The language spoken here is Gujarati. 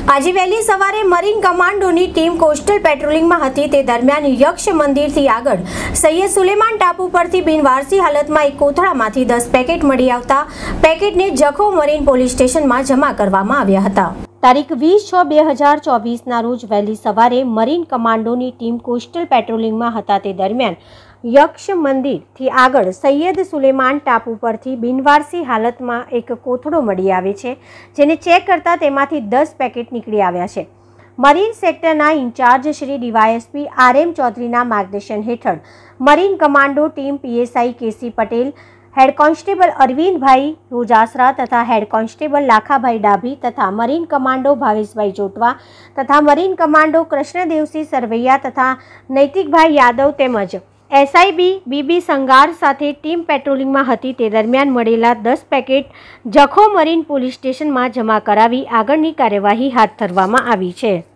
આજે વહેલી સવારે મરીન કમાન્ડોની ટીમ કોસ્ટલ પેટ્રોલિંગમાં હતી તે દરમિયાન યક્ષ મંદિરથી આગળ સૈયદ સુલેમાન ટાપુ પરથી બિનવારસી હાલતમાં એક કોથળામાંથી 10 પેકેટ મળી આવતા પેકેટને જખો મરીન પોલીસ સ્ટેશનમાં જમા કરવામાં આવ્યા હતા। તારીખ 20/6/2024ના રોજ વહેલી સવારે મરીન કમાન્ડોની ટીમ કોસ્ટલ પેટ્રોલિંગમાં હતા તે દરમિયાન યક્ષ મંદિરથી આગળ સૈયદ સુલેમાન ટાપુ પરથી બિનવારસી હાલતમાં એક કોથળો મળી આવે છે, જેને ચેક કરતા તેમાંથી 10 પેકેટ નીકળી આવ્યા છે। મરીન સેક્ટરના ઇન્ચાર્જ શ્રી ડીવાયએસપી RM ચૌધરીના માર્ગદર્શન હેઠળ marine commando team PSI KC Patel, head constable Arvind bhai Rojasara तथा हेड कांस्टेबल लाखाभाई डाभी तथा मरीन कमांडो भावेशभाई जोटवा तथा मरीन कमांडो कृष्णदेवसिंह सरवैया तथा नैतिक भाई यादव તેમજ SIB BB સંગાર સાથે ટીમ પેટ્રોલિંગમાં હતી તે દરમિયાન મળેલા 10 પેકેટ જખો મરીન પોલીસ સ્ટેશનમાં જમા કરાવી આગળની કાર્યવાહી હાથ ધરવામાં આવી છે।